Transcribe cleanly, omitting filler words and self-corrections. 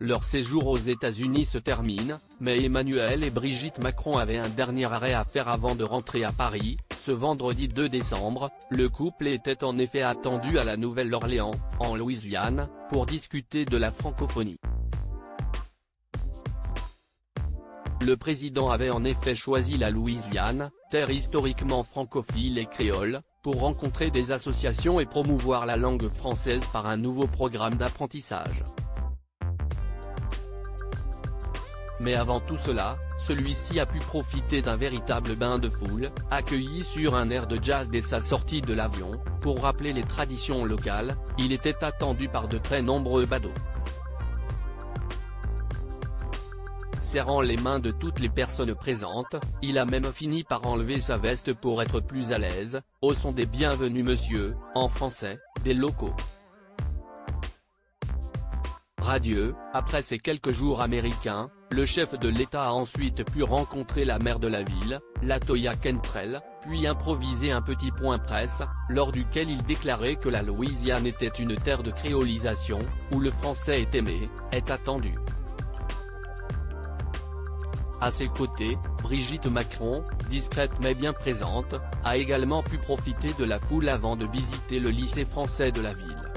Leur séjour aux États-Unis se termine, mais Emmanuel et Brigitte Macron avaient un dernier arrêt à faire avant de rentrer à Paris. Ce vendredi 2 décembre, le couple était en effet attendu à la Nouvelle-Orléans, en Louisiane, pour discuter de la francophonie. Le président avait en effet choisi la Louisiane, terre historiquement francophile et créole, pour rencontrer des associations et promouvoir la langue française par un nouveau programme d'apprentissage. Mais avant tout cela, celui-ci a pu profiter d'un véritable bain de foule, accueilli sur un air de jazz dès sa sortie de l'avion. Pour rappeler les traditions locales, il était attendu par de très nombreux badauds. Serrant les mains de toutes les personnes présentes, il a même fini par enlever sa veste pour être plus à l'aise, au son des bienvenus monsieur, en français, des locaux. Radieux, après ces quelques jours américains, le chef de l'État a ensuite pu rencontrer la maire de la ville, LaToya Cantrell, puis improviser un petit point presse, lors duquel il déclarait que la Louisiane était une terre de créolisation, où le français est aimé, est attendu. À ses côtés, Brigitte Macron, discrète mais bien présente, a également pu profiter de la foule avant de visiter le lycée français de la ville.